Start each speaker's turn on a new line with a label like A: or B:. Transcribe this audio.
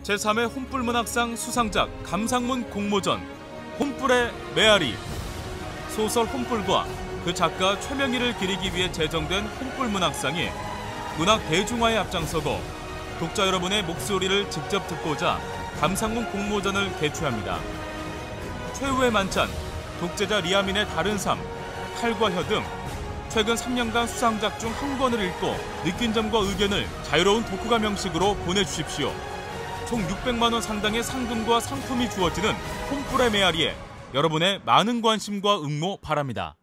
A: 제3회 혼불문학상 수상작 감상문 공모전 혼불의 메아리. 소설 혼불과 그 작가 최명희를 기리기 위해 제정된 혼불문학상이 문학 대중화에 앞장서고 독자 여러분의 목소리를 직접 듣고자 감상문 공모전을 개최합니다. 최후의 만찬, 독재자 리아민의 다른 삶, 칼과 혀 등 최근 3년간 수상작 중 한 권을 읽고 느낀 점과 의견을 자유로운 독후감 형식으로 보내주십시오. 총 600만 원 상당의 상금과 상품이 주어지는 혼불의 메아리에 여러분의 많은 관심과 응모 바랍니다.